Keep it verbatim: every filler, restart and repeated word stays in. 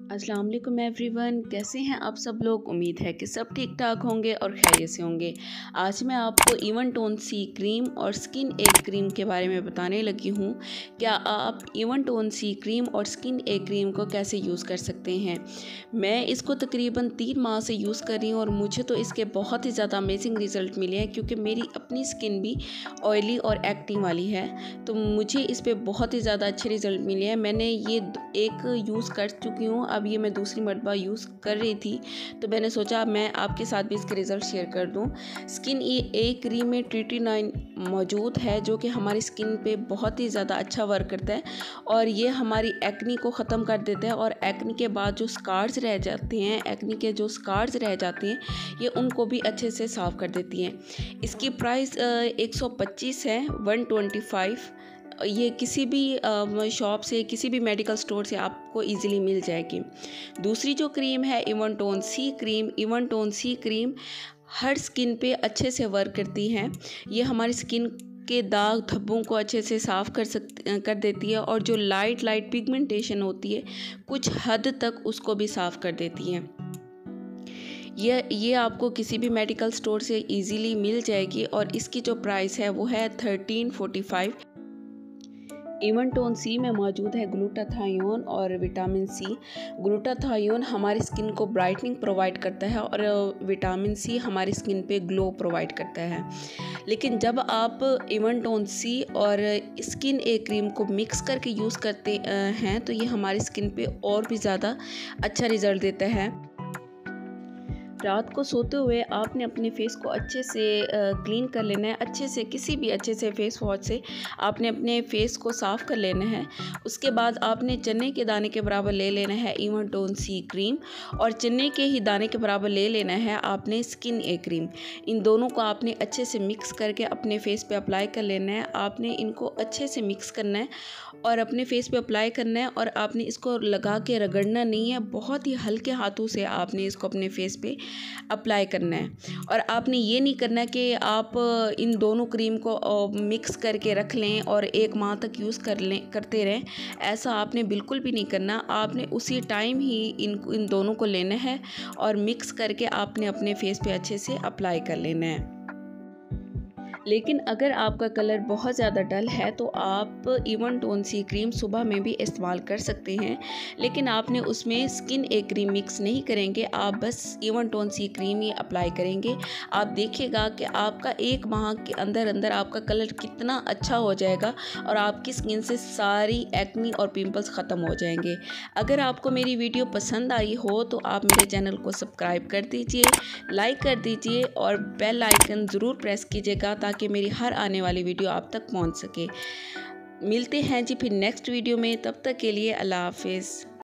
अस्सलाम वालेकुम एवरीवन, कैसे हैं आप सब लोग। उम्मीद है कि सब ठीक ठाक होंगे और खैरियत से होंगे। आज मैं आपको इवन टोन सी क्रीम और स्किन एग क्रीम के बारे में बताने लगी हूँ। क्या आप इवन टोन सी क्रीम और स्किन एग क्रीम को कैसे यूज़ कर सकते हैं। मैं इसको तकरीबन तीन माह से यूज़ कर रही हूँ और मुझे तो इसके बहुत ही ज़्यादा अमेजिंग रिज़ल्ट मिले हैं, क्योंकि मेरी अपनी स्किन भी ऑयली और एक्टिंग वाली है, तो मुझे इस पर बहुत ही ज़्यादा अच्छे रिज़ल्ट मिले हैं। मैंने ये एक यूज़ कर चुकी हूँ, अब ये मैं दूसरी मरतबा यूज़ कर रही थी, तो मैंने सोचा मैं आपके साथ भी इसके रिज़ल्ट शेयर कर दूँ। स्किन ये एक क्रीम में ट्रिटी नाइन मौजूद है, जो कि हमारी स्किन पे बहुत ही ज़्यादा अच्छा वर्क करता है और ये हमारी एक्नी को ख़त्म कर देता है। और एक्नी के बाद जो स्कार्स रह जाते हैं, एक्नी के जो स्कार्स रह जाते हैं, ये उनको भी अच्छे से साफ़ कर देती हैं। इसकी प्राइस एक सौ पच्चीस है, वन ट्वेंटी फाइव। ये किसी भी शॉप से, किसी भी मेडिकल स्टोर से आपको इजीली मिल जाएगी। दूसरी जो क्रीम है even tone C cream, even tone C cream हर स्किन पे अच्छे से वर्क करती है। ये हमारी स्किन के दाग धब्बों को अच्छे से साफ़ कर सक कर देती है और जो लाइट लाइट पिगमेंटेशन होती है कुछ हद तक उसको भी साफ़ कर देती है। ये ये आपको किसी भी मेडिकल स्टोर से इजीली मिल जाएगी और इसकी जो प्राइस है वो है thirteen forty five. Even tone C में मौजूद है ग्लूटाथायोन और विटामिन सी। ग्लूटाथायोन हमारी स्किन को ब्राइटनिंग प्रोवाइड करता है और विटामिन सी हमारी स्किन पे ग्लो प्रोवाइड करता है। लेकिन जब आप इवन टोन सी और स्किन ए क्रीम को मिक्स करके यूज़ करते हैं तो ये हमारी स्किन पे और भी ज़्यादा अच्छा रिज़ल्ट देता है। रात को सोते हुए आपने अपने फेस को अच्छे से क्लीन कर लेना है। अच्छे से, किसी भी अच्छे से फेस वॉश से आपने अपने फेस को साफ़ कर लेना है। उसके बाद आपने चने के दाने के बराबर ले लेना है इवन टोन सी क्रीम और चने के ही दाने के बराबर ले लेना है आपने स्किन ए क्रीम। इन दोनों को आपने अच्छे से मिक्स करके अपने फेस पे अप्लाई कर लेना है। आपने इनको अच्छे से मिक्स करना है और अपने फेस पे अप्लाई करना है और आपने इसको लगा के रगड़ना नहीं है। बहुत ही हल्के हाथों से आपने इसको अपने फेस पे अप्लाई करना है। और आपने ये नहीं करना कि आप इन दोनों क्रीम को मिक्स करके रख लें और एक माह तक यूज़ कर लें करते रहें। ऐसा आपने बिल्कुल भी नहीं करना। आपने उसी टाइम ही इन इन दोनों को लेना है और मिक्स करके आपने अपने फेस पे अच्छे से अप्लाई कर लेना है। लेकिन अगर आपका कलर बहुत ज़्यादा डल है तो आप इवन टोन सी क्रीम सुबह में भी इस्तेमाल कर सकते हैं, लेकिन आपने उसमें स्किन ए क्रीम मिक्स नहीं करेंगे। आप बस इवन टोन सी क्रीम ही अप्लाई करेंगे। आप देखिएगा कि आपका एक माह के अंदर अंदर आपका कलर कितना अच्छा हो जाएगा और आपकी स्किन से सारी एक्नी और पिंपल्स ख़त्म हो जाएंगे। अगर आपको मेरी वीडियो पसंद आई हो तो आप मेरे चैनल को सब्सक्राइब कर दीजिए, लाइक कर दीजिए और बेल आइकन ज़रूर प्रेस कीजिएगा ताकि मेरी हर आने वाली वीडियो आप तक पहुंच सके। मिलते हैं जी फिर नेक्स्ट वीडियो में, तब तक के लिए अल्लाह हाफिज़।